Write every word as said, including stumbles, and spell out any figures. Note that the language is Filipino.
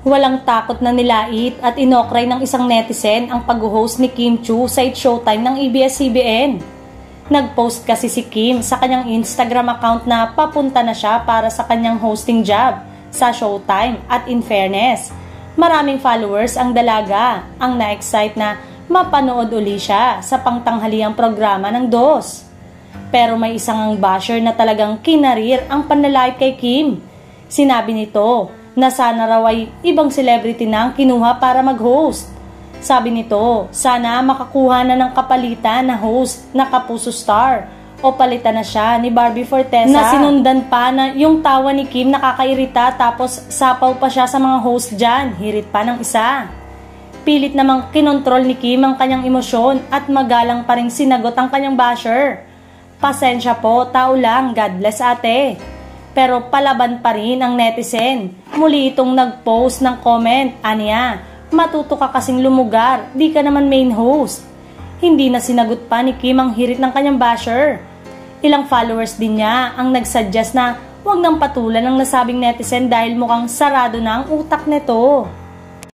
Walang takot na nilait at inokray ng isang netizen ang pag-host ni Kim Chiu sa It's Showtime ng A B S C B N. Nag-post kasi si Kim sa kanyang Instagram account na papunta na siya para sa kanyang hosting job sa Showtime at in fairness, maraming followers ang dalaga ang na-excite na mapanood uli siya sa pangtanghaliang programa ng D O S. Pero may isang basher na talagang kinarir ang panlalait kay Kim. Sinabi nito na sana raw ay ibang celebrity na ang kinuha para mag-host. Sabi nito, sana makakuha na ng kapalitan na host na Kapuso Star o palitan na siya ni Barbie Fortesa na sinundan pa na yung tawa ni Kim nakakairita tapos sapaw pa siya sa mga host dyan, hirit pa ng isa. Pilit namang kinontrol ni Kim ang kanyang emosyon at magalang pa rin sinagot ang kanyang basher. Pasensya po, tao lang, God bless ate. Pero palaban pa rin ang netizen. Muli itong nag-post ng comment, aniya, matuto ka kasing lumugar, di ka naman main host. Hindi na sinagot pa ni Kim ang hirit ng kanyang basher. Ilang followers din niya ang nagsuggest na huwag nang patulan ng nasabing netizen dahil mukhang sarado na ang utak nito.